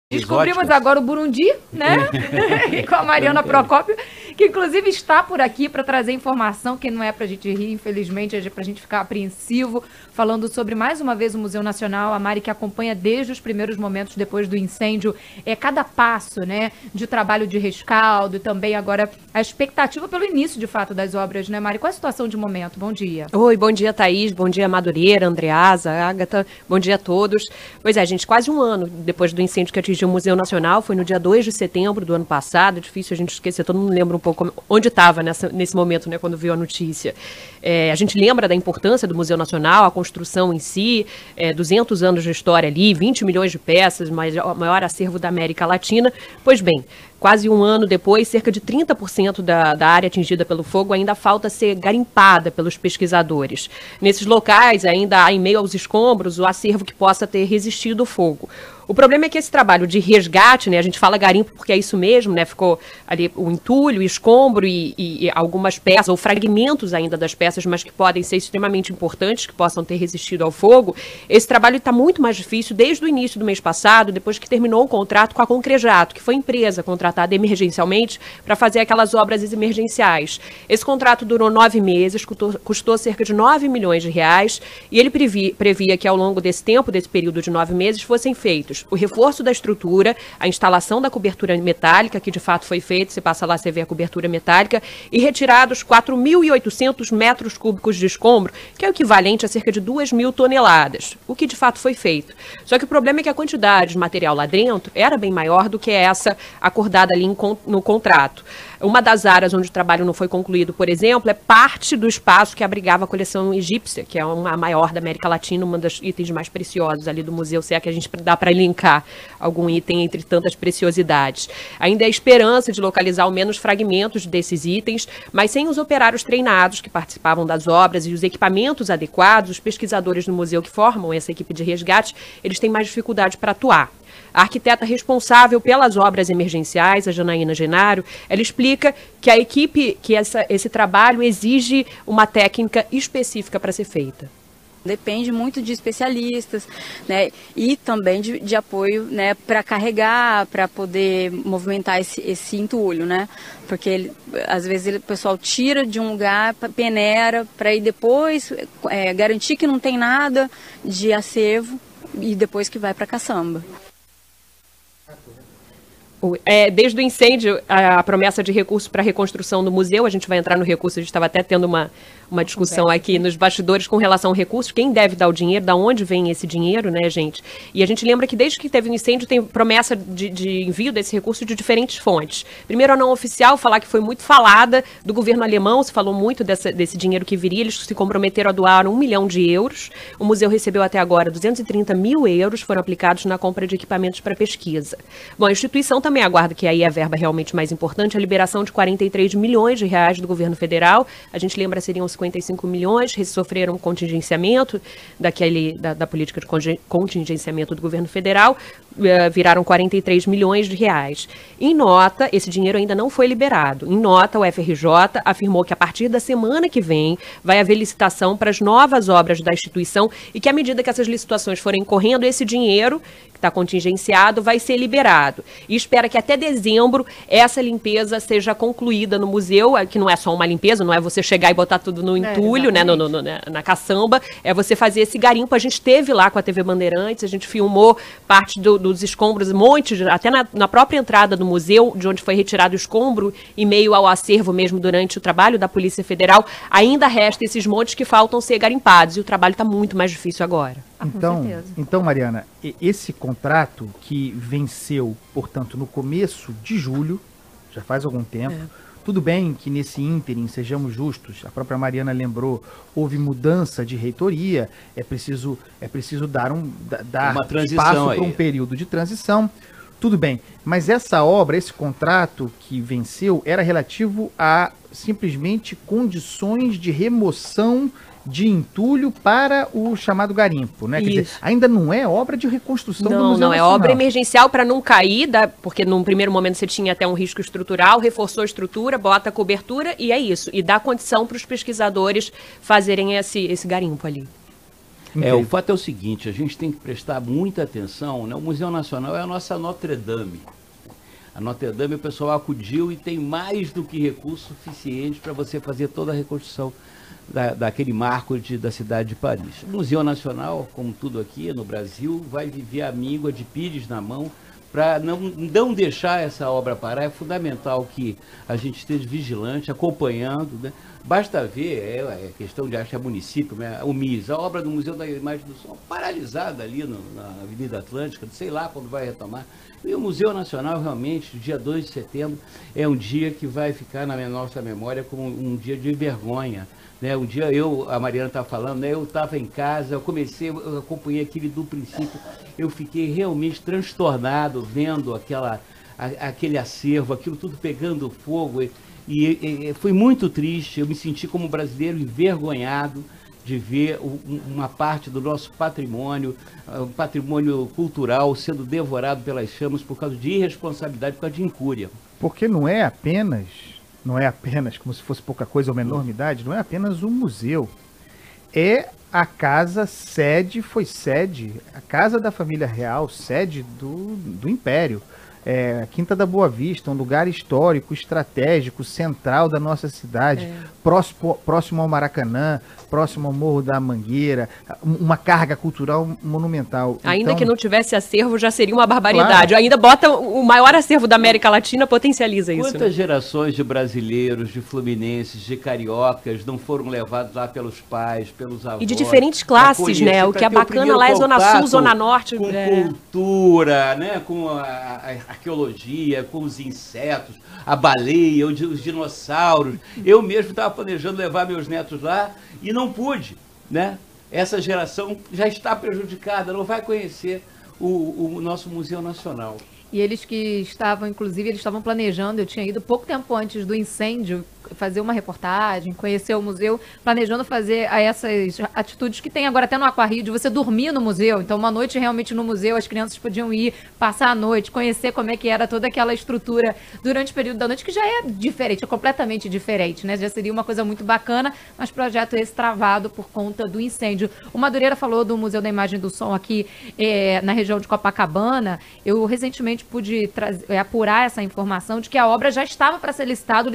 Descobrimos agora o Burundi, né? E com a Mariana Procópio, que inclusive está por aqui para trazer informação que não é para a gente rir, infelizmente, é para a gente ficar apreensivo, falando sobre, mais uma vez, o Museu Nacional. A Mari que acompanha desde os primeiros momentos depois do incêndio, cada passo, né, de trabalho de rescaldo e também agora a expectativa pelo início, de fato, das obras, né, Mari? Qual é a situação de momento? Bom dia. Oi, bom dia, Thaís, bom dia, Madureira, Andreasa, Ágata, bom dia a todos. Pois é, gente, quase um ano depois do incêndio que atingiu o Museu Nacional, foi no dia 2 de setembro do ano passado, é difícil a gente esquecer, todo mundo lembra um pouco onde estava nesse momento, né, quando viu a notícia. A gente lembra da importância do Museu Nacional, a construção em si, 200 anos de história ali, 20 milhões de peças, o maior acervo da América Latina. Pois bem, quase um ano depois, cerca de 30% da área atingida pelo fogo ainda falta ser garimpada pelos pesquisadores. Nesses locais, ainda há, em meio aos escombros, o acervo que possa ter resistido ao fogo. O problema é que esse trabalho de resgate, né, a gente fala garimpo porque é isso mesmo, né, ficou ali o entulho, o escombro e algumas peças, ou fragmentos ainda das peças, mas que podem ser extremamente importantes, que possam ter resistido ao fogo. Esse trabalho está muito mais difícil desde o início do mês passado, depois que terminou o contrato com a Concrejato, que foi empresa contratada emergencialmente para fazer aquelas obras emergenciais. Esse contrato durou 9 meses, custou cerca de 9 milhões de reais, e ele previa que ao longo desse tempo, desse período de 9 meses, fossem feitos o reforço da estrutura, a instalação da cobertura metálica, que de fato foi feita, você passa lá, você vê a cobertura metálica, e retirados 4.800 metros cúbicos de escombro, que é o equivalente a cerca de 2.000 toneladas, o que de fato foi feito. Só que o problema é que a quantidade de material lá dentro era bem maior do que essa acordada ali no contrato. Uma das áreas onde o trabalho não foi concluído, por exemplo, é parte do espaço que abrigava a coleção egípcia, que é a maior da América Latina, uma dos itens mais preciosos ali do museu, se é que a gente dá para linkar algum item entre tantas preciosidades. Ainda há esperança de localizar ao menos fragmentos desses itens, mas sem os operários treinados que participavam das obras e os equipamentos adequados, os pesquisadores do museu que formam essa equipe de resgate, eles têm mais dificuldade para atuar. A arquiteta responsável pelas obras emergenciais, a Janaína Genaro, ela explica que a equipe, que esse trabalho exige uma técnica específica para ser feita. Depende muito de especialistas, né, e também de apoio, né, para carregar, para poder movimentar esse entulho, né, porque às vezes o pessoal tira de um lugar, peneira, para ir depois garantir que não tem nada de acervo e depois que vai para a caçamba. Desde o incêndio, a promessa de recurso para a reconstrução do museu, a gente vai entrar no recurso, a gente estava até tendo uma discussão aqui nos bastidores com relação ao recurso, quem deve dar o dinheiro, da onde vem esse dinheiro, né, gente? E a gente lembra que desde que teve o incêndio tem promessa de envio desse recurso de diferentes fontes. Primeiro, a não oficial, falar que foi muito falada do governo alemão, se falou muito desse dinheiro que viria, eles se comprometeram a doar 1 milhão de euros, o museu recebeu até agora 230 mil euros, foram aplicados na compra de equipamentos para pesquisa. Bom, a instituição também aguarda, que aí é a verba realmente mais importante, a liberação de 43 milhões de reais do governo federal, a gente lembra seriam 55 milhões, sofreram contingenciamento da política de contingenciamento do governo federal, viraram 43 milhões de reais. Em nota, esse dinheiro ainda não foi liberado. Em nota, o FRJ afirmou que a partir da semana que vem vai haver licitação para as novas obras da instituição e que à medida que essas licitações forem correndo, esse dinheiro que está contingenciado vai ser liberado. E espera que até dezembro essa limpeza seja concluída no museu, que não é só uma limpeza, não é você chegar e botar tudo no entulho, né, na caçamba, é você fazer esse garimpo. A gente esteve lá com a TV Bandeirantes, a gente filmou parte dos escombros, montes, até na própria entrada do museu, de onde foi retirado o escombro, e meio ao acervo mesmo durante o trabalho da Polícia Federal, ainda resta esses montes que faltam ser garimpados, e o trabalho está muito mais difícil agora. Então, Mariana, esse contrato que venceu, portanto, no começo de julho, já faz algum tempo, tudo bem que nesse ínterim, sejamos justos, a própria Mariana lembrou, houve mudança de reitoria, é preciso dar uma espaço para um período de transição, tudo bem, mas essa obra, esse contrato que venceu, era relativo a simplesmente condições de remoção de entulho para o chamado garimpo, né? Quer dizer, ainda não é obra de reconstrução do Museu Nacional. Não, é obra emergencial para não cair, porque num primeiro momento você tinha até um risco estrutural, reforçou a estrutura, bota a cobertura e é isso. E dá condição para os pesquisadores fazerem esse garimpo ali. O fato é o seguinte, a gente tem que prestar muita atenção, né? O Museu Nacional é a nossa Notre Dame. A Notre Dame, o pessoal acudiu e tem mais do que recursos suficientes para você fazer toda a reconstrução daquele marco da cidade de Paris. O Museu Nacional, como tudo aqui no Brasil, vai viver a míngua de pires na mão para não deixar essa obra parar. É fundamental que a gente esteja vigilante, acompanhando, né? Basta ver, é questão de, acho que é município, né? O MIS, a obra do Museu da Imagem do Som, paralisada ali na Avenida Atlântica, sei lá quando vai retomar. E o Museu Nacional, realmente, dia 2 de setembro, é um dia que vai ficar na nossa memória como um dia de vergonha. Né? Um dia a Mariana estava falando, né? Eu estava em casa, eu acompanhei aquele do princípio, eu fiquei realmente transtornado vendo aquele acervo, aquilo tudo pegando fogo, e foi muito triste. Eu me senti como brasileiro envergonhado de ver uma parte do nosso patrimônio, um patrimônio cultural, sendo devorado pelas chamas por causa de irresponsabilidade, por causa de incúria. Porque não é apenas, como se fosse pouca coisa ou uma enormidade, não é apenas um museu. É a casa foi sede, a casa da família real, sede do Império. A Quinta da Boa Vista, um lugar histórico, estratégico, central da nossa cidade, próximo ao Maracanã, próximo ao Morro da Mangueira, uma carga cultural monumental. Ainda que não tivesse acervo, já seria uma barbaridade. Claro. Ainda bota o maior acervo da América Latina, potencializa isso. Quantas gerações de brasileiros, de fluminenses, de cariocas não foram levados lá pelos pais, pelos avós? E de diferentes classes, né? O que é bacana lá é Zona Sul, Zona Norte. Com cultura, né? Com a arqueologia, com os insetos, a baleia, os dinossauros. Eu mesmo estava planejando levar meus netos lá e não pude, né? Essa geração já está prejudicada, não vai conhecer o nosso Museu Nacional. E eles que estavam, inclusive, eles estavam planejando, eu tinha ido pouco tempo antes do incêndio, fazer uma reportagem, conhecer o museu, planejando fazer essas atitudes que tem agora até no Aquarrio, de você dormir no museu. Então, uma noite realmente no museu, as crianças podiam ir, passar a noite, conhecer como é que era toda aquela estrutura durante o período da noite, que já é diferente, é completamente diferente, né? Já seria uma coisa muito bacana, mas projeto esse travado por conta do incêndio. O Madureira falou do Museu da Imagem do Som aqui na região de Copacabana. Eu recentemente pude apurar essa informação de que a obra já estava para ser licitada,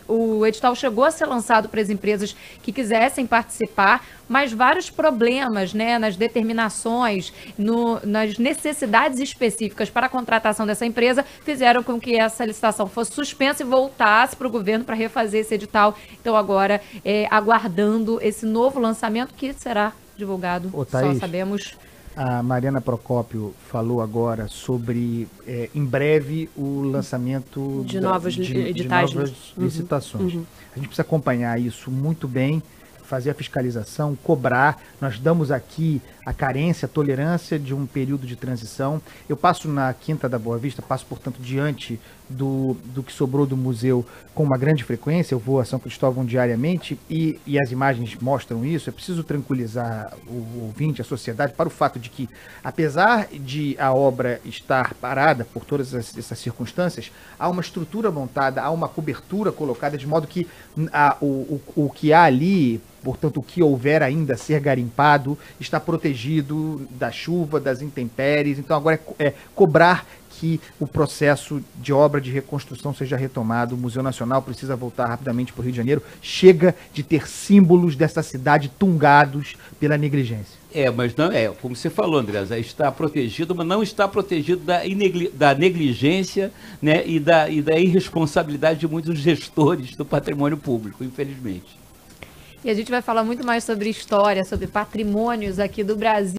o edital chegou a ser lançado para as empresas que quisessem participar, mas vários problemas, né, nas determinações, nas necessidades específicas para a contratação dessa empresa, fizeram com que essa licitação fosse suspensa e voltasse para o governo para refazer esse edital. Então agora, aguardando esse novo lançamento que será divulgado, Thaís, só sabemos... A Mariana Procópio falou agora sobre, em breve, o lançamento de novos editais, de novas licitações. A gente precisa acompanhar isso muito bem, fazer a fiscalização, cobrar. Nós damos aqui a carência, a tolerância de um período de transição. Eu passo na Quinta da Boa Vista, passo, portanto, diante do que sobrou do museu com uma grande frequência. Eu vou a São Cristóvão diariamente e as imagens mostram isso. É preciso tranquilizar o ouvinte, a sociedade, para o fato de que, apesar de a obra estar parada por todas essas circunstâncias, há uma estrutura montada, há uma cobertura colocada, de modo que o que há ali, portanto, o que houver ainda a ser garimpado, está protegido da chuva, das intempéries. Então, agora é cobrar que o processo de obra de reconstrução seja retomado. O Museu Nacional precisa voltar rapidamente para o Rio de Janeiro. Chega de ter símbolos dessa cidade tungados pela negligência. Mas não como você falou, André, está protegido, mas não está protegido da negligência, né, e da irresponsabilidade de muitos gestores do patrimônio público, infelizmente. E a gente vai falar muito mais sobre história, sobre patrimônios aqui do Brasil.